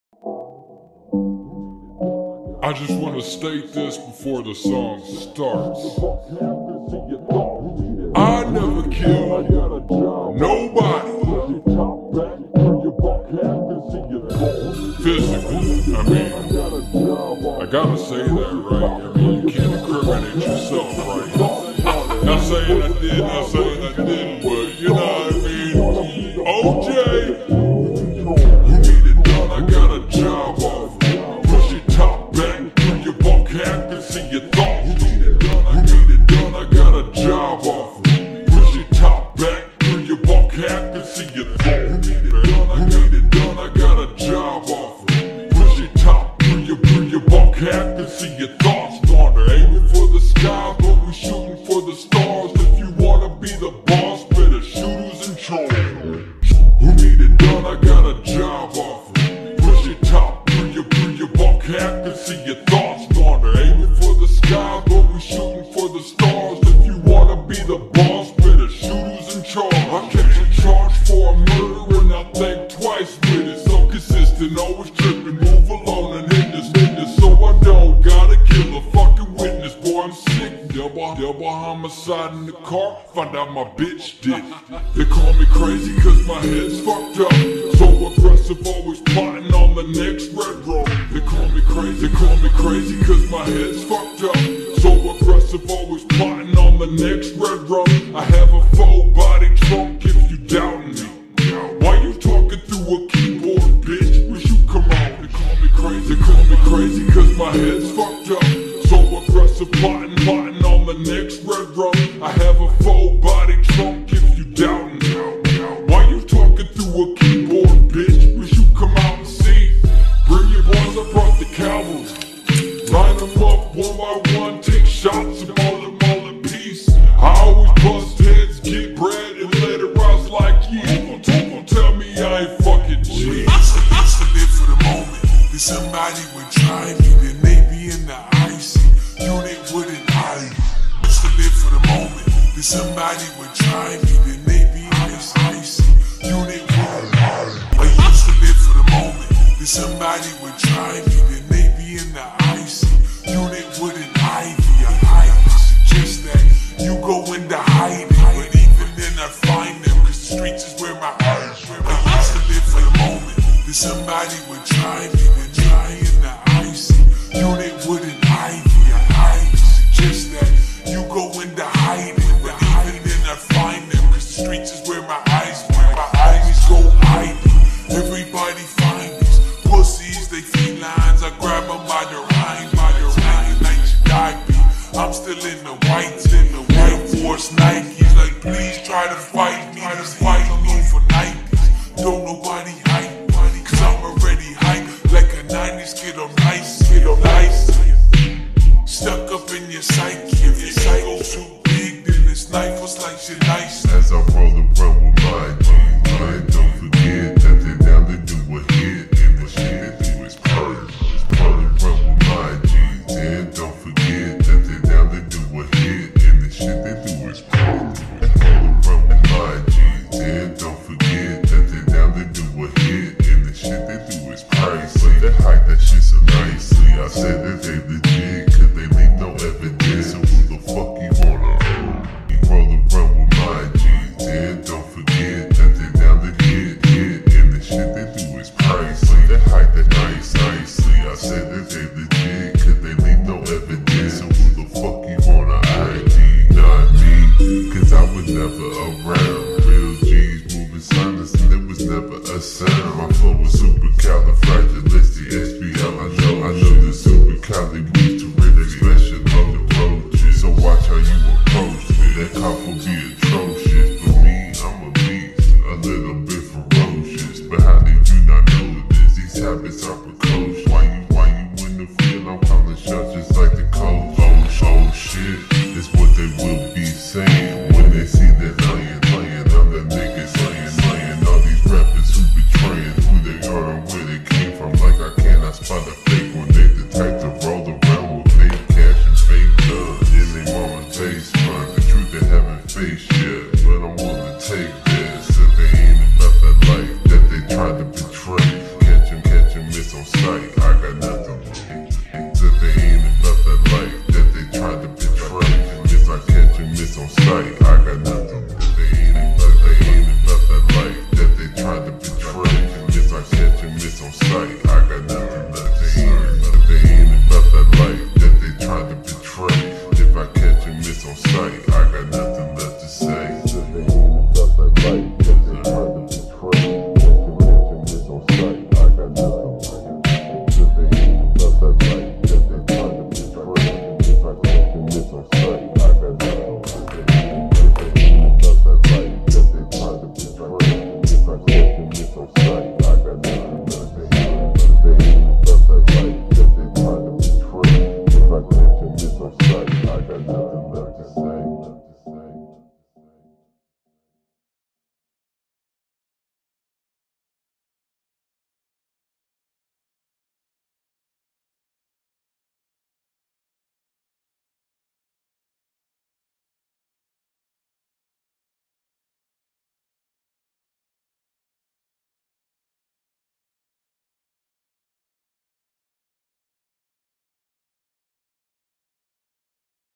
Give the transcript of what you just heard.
I just want to state this before the song starts. I never killed nobody physically. I mean, I gotta say that, right? I mean, you can't incriminate yourself, right? Not saying I did, not saying I didn't, but you know what I mean? OJ, who need it done? I got a job offer. Push your top back, through your bulk hat, and see your thoughts. Who need it done? I got a job offer. Push your top back, through your bulk hat, and see your thoughts. Who need it done? I got a job offer. Push your top, through your bulk hat, and see your thoughts. Thunder, aiming for the sky, but we shooting for the stars. If you wanna be the boss, better shoot who's in charge. Who need it done? I got a job offer. Push your top, through your bulk hat, and see your thoughts. Thunder, aiming for the sky, but we shooting for the stars. If you wanna be the boss, better shoot who's in charge. I catch a charge for a murder and I think twice with it. So consistent, always tripping, move alone and in this business. So I don't gotta kill a fucking witness. Boy, I'm sick. Double homicide in the car, find out my bitch did it. They call me crazy cause my head's fucked up. So aggressive, always plotting on the next red road. They call me crazy cause my head's fucked up. So aggressive, always plotting on the next red road. I have a full body trunk if you doubting me. Why you talking through a keyboard, bitch? Wish you come on. They call me crazy cause my head's fucked up. So aggressive, plotting on the next red road. I have a full body trunk if you doubting me. Why you talking through a keyboard, bitch? Wish you come out and see. Bring your boys, I brought the cavalry. Line them up one by one, take shots and maul them all in peace. I always bust heads, get bread, and let it rise like you. Don't tell me I ain't fucking G. I used to live for the moment that somebody would try me, then they be in the icy unit wouldn't hide. Used to live for the moment that somebody would try me, then they be in the icy unit wouldn't hide. I used to live for the moment that somebody would try me, then they be in the icy unit wouldn't hide. I suggest that you go into hiding, but even then I find them, cause the streets is where my eyes. I used to live for the moment that somebody would try me, then try in the icy unit wouldn't hide. I suggest that you go into hiding, but even then I find them, cause the streets is where my eyes go hiding. Everybody find these pussies, they felines. I grab them by the rhyme, like you die be. I'm still in the white Force Nikes. Like please try to fight me, for 90s. Don't nobody hype, cause I'm already hype. Like a 90s kid, I'm nice. Stuck up in your psyche, if your psycho too big, then this knife was like shit nice. As I roll around with my G's, man, don't forget that they down to do a hit, and the shit they do is purge. Roll around with my G's, and don't forget that they down to do a hit, and the shit they do is purge. Roll around with my G's, and don't forget that they down to do a hit, and the shit they do is pricey. They hide that shit so nicely. I said that they legit, cause they leave no evidence. So who the fuck you wanna own? Roll around with my G's, and don't forget that they down to hit, and the shit they do is pricey. They hide that nicely. I said that they legit, cause they leave no evidence. So who the fuck you wanna ID? Not me, cause I was never around. Real G's moving silence, and it was never a sound. My flow was supercalifragilisticexpialidocious. I know the supercali moves terrific, especially on the roaches. So watch how you approach me. That cop will be atrocious, but me, I'm a beast, a little bit ferocious. But how did you not know this? These habits are precocious. Why you in the field? I'm calling shots just like the coach. Oh shit, it's what they will be saying when they see that lion playing. I'm the nigga slaying all these rappers who betraying who they are and where they came from. Like I cannot spot a fake one. They the type to roll around with fake cash and fake guns in their mama's basement. The truth they haven't faced yet, but I'm willing to take that. Said they ain't about that life that they tried to betray. Catch 'em, miss on sight, I got nothing with them. That they ain't about that life, that they tried to betray. Miss, I catch and miss on sight, I got nothing with them. They ain't about that life, that they tried to betray. Miss, I catch and miss on sight.